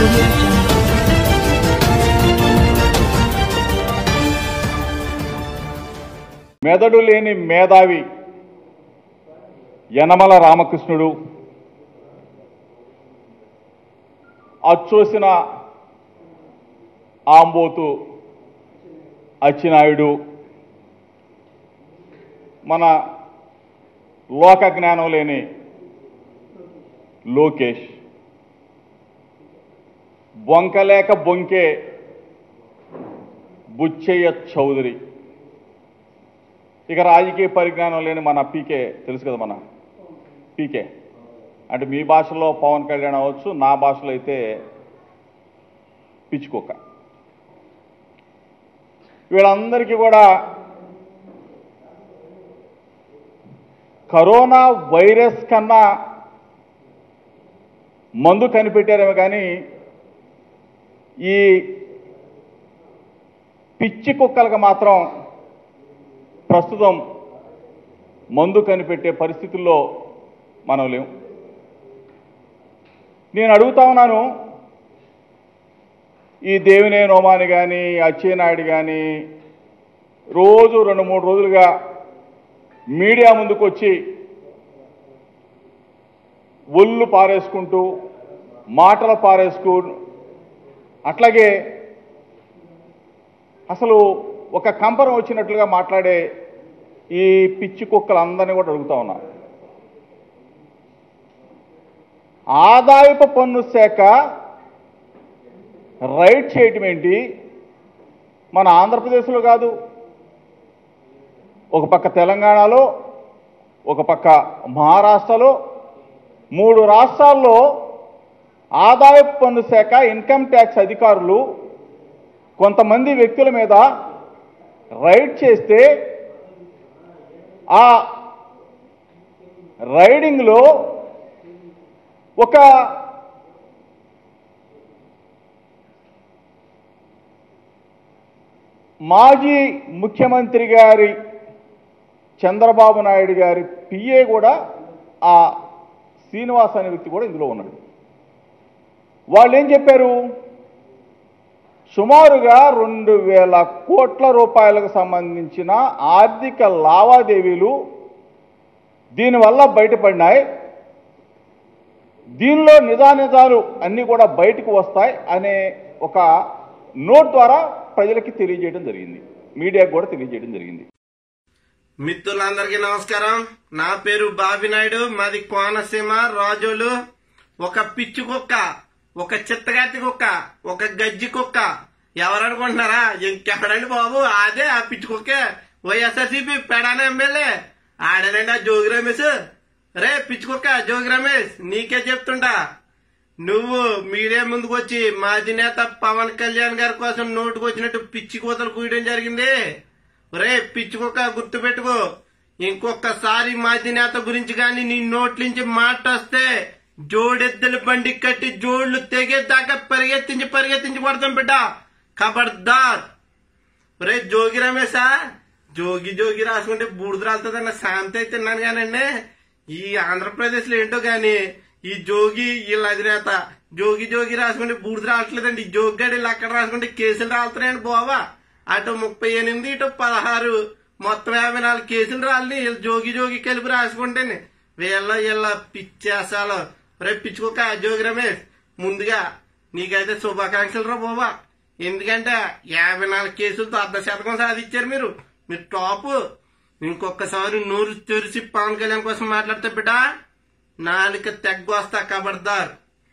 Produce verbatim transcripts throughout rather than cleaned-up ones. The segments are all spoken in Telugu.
మెదడు లేని మేధావి యనమల రామకృష్ణుడు, అచ్చోసిన ఆంబోతు అచ్చినాయుడు, మన లోక జ్ఞానం లేని లోకేష్, బొంకలేక బొంకే బుచ్చయ్య చౌదరి, ఇక రాజకీయ పరిజ్ఞానం లేని మన పీకే, తెలుసు కదా మన పీకే అంటే మీ భాషలో పవన్ కళ్యాణ్ అవ్వచ్చు, నా భాషలో అయితే పిచ్చుకోక. వీళ్ళందరికీ కూడా కరోనా వైరస్ కన్నా మందు కనిపెట్టారేమో కానీ ఈ పిచ్చి కుక్కలకు మాత్రం ప్రస్తుతం మందు కనిపెట్టే పరిస్థితుల్లో మనం లేము. నేను అడుగుతా ఉన్నాను, ఈ దేవినే నోమాని కానీ అచ్చెన్నాయుడు కానీ రోజు రెండు మూడు రోజులుగా మీడియా ముందుకు వచ్చి ఒళ్ళు పారేసుకుంటూ మాటలు పారేసుకు అట్లాగే అసలు ఒక కంపరం వచ్చినట్లుగా మాట్లాడే ఈ పిచ్చి కుక్కలందరినీ కూడా అడుగుతా ఉన్నా, ఆదాయపు పన్ను శాఖ రైడ్ చేయటం ఏంటి? మన ఆంధ్రప్రదేశ్లో కాదు, ఒక పక్క తెలంగాణలో, ఒక పక్క మహారాష్ట్రలో, మూడు రాష్ట్రాల్లో ఆదాయపు పన్ను శాఖ ఇన్కమ్ ట్యాక్స్ అధికారులు కొంతమంది వ్యక్తుల మీద రైడ్ చేస్తే ఆ రైడింగ్లో ఒక మాజీ ముఖ్యమంత్రి గారి చంద్రబాబు నాయుడు గారి పిఏ కూడా, ఆ శ్రీనివాస్ అనే వ్యక్తి కూడా ఇందులో ఉన్నాడు. వాళ్ళు ఏం చెప్పారు? సుమారుగా రెండు వేల కోట్ల రూపాయలకు సంబంధించిన ఆర్థిక లావాదేవీలు దీనివల్ల బయటపడినాయి, దీనిలో నిజానిజాలు అన్నీ కూడా బయటకు వస్తాయి అనే ఒక నోట్ ద్వారా ప్రజలకి తెలియజేయడం జరిగింది, మీడియాకు కూడా తెలియజేయడం జరిగింది. మిత్రులందరికీ నమస్కారం. నా పేరు బాబి నాయుడు, మాది కోనసీమ రాజోలు. ఒక పిచ్చి కుక్క, ఒక చిత్తగాతి కుక్క, ఒక గజ్జి కుక్క ఎవరనుకుంటున్నారా? ఇంకెక్కడండి బాబు, అదే ఆ పిచ్చి కుక్కే వైఎస్ఆర్సీపీ పెడాన ఎమ్మెల్యే ఆడనండి ఆ జోగి రమేష్. రే పిచ్చి కుక్క జోగి రమేష్, నీకే చెప్తుంటా, నువ్వు మీడియా ముందుకు వచ్చి మాజీ నేత పవన్ కళ్యాణ్ గారి కోసం నోటుకు వచ్చినట్టు పిచ్చి కూతలు కూయడం జరిగింది. రే పిచ్చి కుక్క గుర్తు పెట్టుకో, ఇంకొకసారి మాజీ నేత గురించి గాని నీ నోట్లించి మాట వస్తే జోడెద్దలు బండి కట్టి జోళ్లు తెగేదాకా పరిగెత్తించి పరిగెత్తించి కొడతాం బిడ్డ, ఖబర్దార్. రే జోగి రమేశా, జోగి జోగి రాసుకుంటే బూడిద రాలుతుందన్న శాంతి అయితే తిన్నాను కానండి, ఈ ఆంధ్రప్రదేశ్ లో ఏంటో గాని ఈ జోగి వీళ్ళ అధినేత జోగి జోగి రాసుకుంటే బూడిద రావట్లేదండి. ఈ జోగి గడి అక్కడ రాసుకుంటే కేసులు రాలుతున్నాయండి బాబా. అటు ముప్పై ఎనిమిది ఇటు పదహారు మొత్తం యాభై నాలుగు కేసులు రాలి జోగి జోగి కలిపి రాసుకుంటేనే వీళ్ళ వీళ్ళ పిచ్చేసాలు. రేపు పిచ్చుకోక జోగి రమేష్, ముందుగా నీకైతే శుభాకాంక్షలు రా బాబా, ఎందుకంటే యాభై నాలుగు కేసులతో అర్ధ శతకం సాధించారు మీరు, మీరు టాప్. ఇంకొకసారి నూరు తెరిచి పవన్ కళ్యాణ్ కోసం మాట్లాడితే బిడ్డ నాలుక తెగ్గొస్తా, ఖబర్దార్.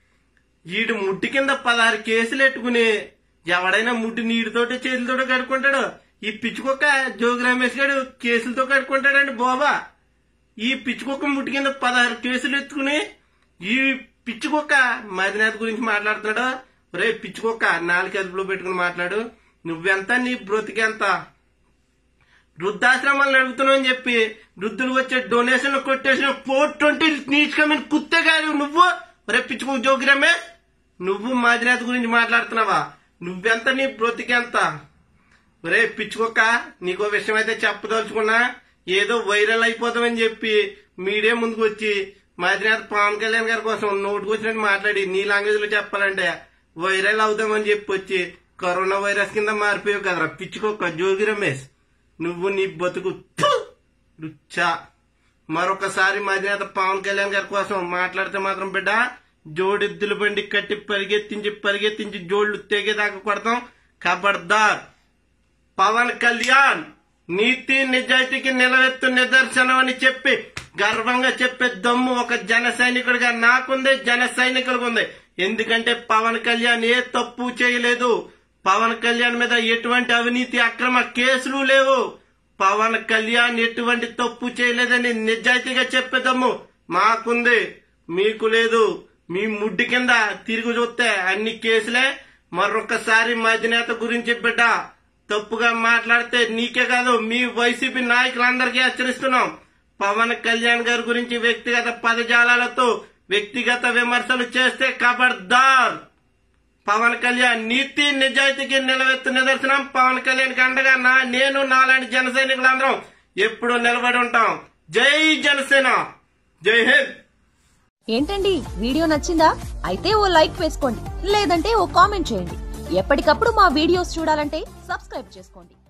వీడు ముడ్డి కింద పదహారు కేసులు ఎట్టుకుని ఎవడైనా ముడ్డి నీటితోటి చేతులతో కడుక్కుంటాడు, ఈ పిచ్చుకొక్క జోగి రమేష్ గారు కేసులతో కడుక్కుంటాడండి బాబా. ఈ పిచ్చుకొక్క ముడ్డి కింద పదహారు కేసులు ఎత్తుకుని ఈ పిచ్చుకొక్క మదినేత గురించి మాట్లాడుతున్నాడు. రే పిచ్చుకొక్క నాలుగు అదుపులో పెట్టుకుని మాట్లాడు, నువ్వెంత నీ బ్రతికెంత. వృద్ధాశ్రమాలను అడుగుతున్నావు అని చెప్పి వృద్ధులు వచ్చే డొనేషన్ కొట్టేసిన ఫోర్ ట్వంటీ నీచుకమైన కుత్తే కాదు నువ్వు. రే పిచ్చుకొక్క జోగి రమేష్, నువ్వు మదినేత గురించి మాట్లాడుతున్నావా? నువ్వెంత నీ బ్రతికెంత. రే పిచ్చుకొక్క, నీకో విషయం అయితే చెప్పదలుచుకున్నా, ఏదో వైరల్ అయిపోతామని చెప్పి మీడియా ముందుకు వచ్చి మదినేత పవన్ కళ్యాణ్ గారి కోసం నోటుకు వచ్చినట్టు మాట్లాడి నీ లాంగ్వేజ్ లో చెప్పాలంటే వైరల్ అవుదామని చెప్పి వచ్చి కరోనా వైరస్ కింద మారిపోయావు కదరా పిచ్చుకోక జోగి రమేష్. నువ్వు నీ బతుకు రుచ్చా. మరొకసారి మా అధినేత పవన్ కళ్యాణ్ గారి కోసం మాట్లాడితే మాత్రం బిడ్డ జోడెద్దుల బండి కట్టి పరిగెత్తించి పరిగెత్తించి జోళ్లు తెగేదాకా కొడతాం. ఖబర్దార్. పవన్ కళ్యాణ్ నీతి నిజాయితీకి నిలవెత్తు నిదర్శనం అని చెప్పి గర్వంగా చెప్పే దమ్ము ఒక జన సైనికుడిగా నాకుంది, జన సైనికులకు ఉంది. ఎందుకంటే పవన్ కళ్యాణ్ ఏ తప్పు చేయలేదు. పవన్ కళ్యాణ్ మీద ఎటువంటి అవినీతి అక్రమ కేసులు లేవు. పవన్ కళ్యాణ్ ఎటువంటి తప్పు చేయలేదని నిజాయితీగా చెప్పే దమ్ము మాకుంది, మీకు లేదు. మీ ముడ్డి కింద తిరిగి చూస్తే అన్ని కేసులే. మరొకసారి మా అధినేత గురించి బిడ్డ తప్పుగా మాట్లాడితే నీకే కాదు మీ వైసీపీ నాయకులందరికీ హెచ్చరిస్తున్నాం. పవన్ కళ్యాణ్ గారి గురించి వ్యక్తిగత పదజాలాలతో వ్యక్తిగత విమర్శలు చేస్తే ఖబర్దార్. పవన్ కళ్యాణ్ నీతి నిజాయితీకి నిలవెత్తు నిదర్శనం. పవన్ కళ్యాణ్ కి అండగా నా నేను నాలాంటి జన సైనికులందరం ఎప్పుడూ నిలబడి ఉంటాం. జై జనసేన, జై హింద్. ఏంటండి వీడియో నచ్చిందా? అయితే ఓ లైక్ వేసుకోండి, లేదంటే ఓ కామెంట్ చేయండి. ఎప్పటికప్పుడు మా వీడియోస్ చూడాలంటే సబ్స్క్రైబ్ చేసుకోండి.